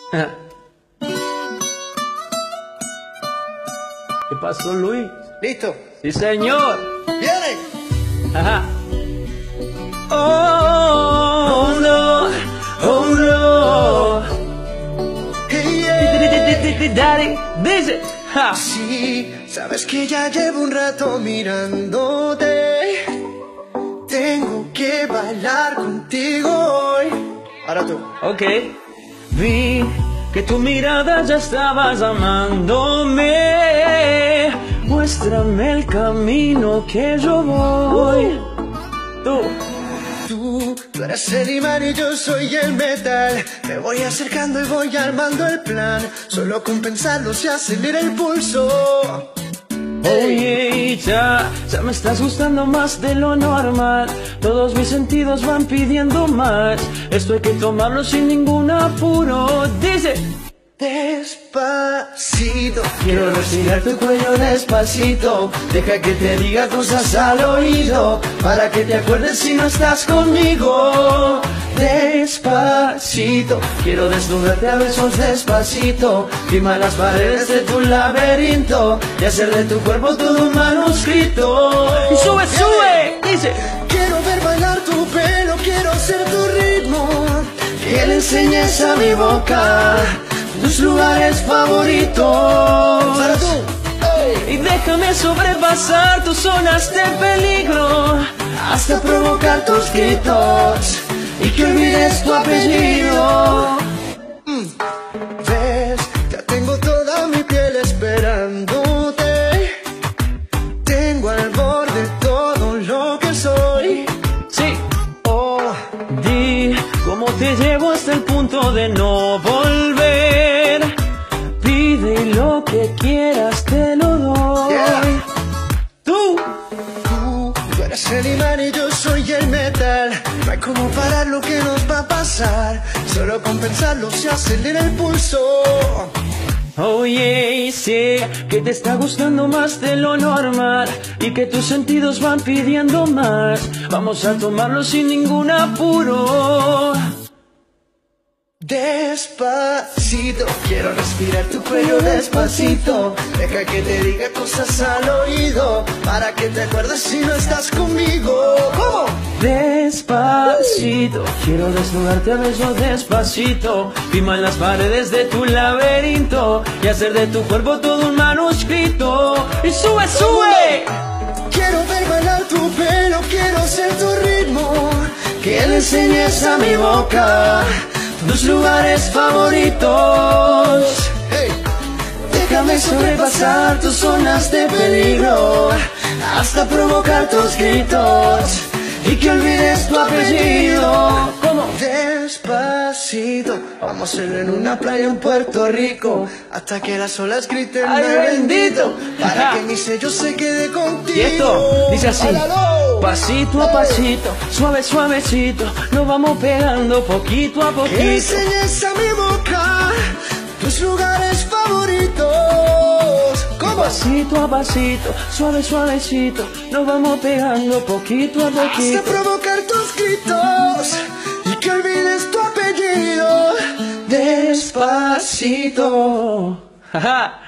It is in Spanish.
¿Qué pasó, Luis? ¿Listo? Sí, señor. ¡Viene! Ajá. Oh, no. Oh, no. Hey, yeah. Daddy, dice. Ja. Sí, sabes que ya llevo un rato mirándote. Tengo que bailar contigo hoy. Ahora tú. Ok. Vi que tu mirada ya estabas amándome. Muéstrame el camino que yo voy. Tú eres el imán y yo soy el metal. Me voy acercando y voy armando el plan. Solo con pensarlo se acelera el pulso. Oye, ya me estás gustando más de lo normal. Todos mis sentidos van pidiendo más. Esto hay que tomarlo sin ningún apuro. Dice: despacito, quiero respirar tu cuello despacito. Deja que te diga cosas al oído, para que te acuerdes si no estás conmigo. Despacito, quiero desnudarte a besos despacito. Firmar las paredes de tu laberinto y hacer de tu cuerpo todo un manuscrito. Y sube, sube, dice: quiero ver bailar tu pelo, quiero ser tu ritmo. Que le enseñes a mi boca tus lugares favoritos. Y déjame sobrepasar tus zonas de peligro, hasta provocar tus gritos y que olvides tu apellido. Ves, ya tengo toda mi piel esperándote. Tengo al borde todo lo que soy. Sí. Oh, Di cómo te llevo hasta el punto de no volver. Pide y lo que quieras te lo doy. Yeah. Tú eres el imán y yo soy el metal. No hay como parar lo que nos va a pasar. Solo con pensarlo se acelera el pulso. Oye, sé que te está gustando más de lo normal y que tus sentidos van pidiendo más. Vamos a tomarlo sin ningún apuro. Despacito, quiero respirar tu cuello despacito. Deja que te diga cosas al oído, para que te acuerdes si no estás conmigo. ¿Cómo? Despacito, quiero desnudarte a besos despacito. Firmar las paredes de tu laberinto y hacer de tu cuerpo todo un manuscrito. Y sube, sube. Quiero ver bailar tu pelo, quiero ser tu ritmo. Que le enseñes a mi boca tus lugares favoritos. Hey. Déjame sobrepasar tus zonas de peligro, hasta provocar tus gritos y que olvides tu apellido. ¿Cómo? Despacito, vamos a hacerlo en una playa en Puerto Rico, hasta que las olas griten ¡ay, bendito! Para que mi sello se quede contigo. Y esto dice así: ¡Álalo! pasito a pasito, suave, suavecito, nos vamos pegando poquito a Que poquito. enseñes a mi boca tus lugares favoritos. ¿Cómo? Pasito a pasito, suave, suavecito, nos vamos pegando poquito a Hasta poquito. provocar tus gritos y que olvides tu apellido. Despacito. Jaja.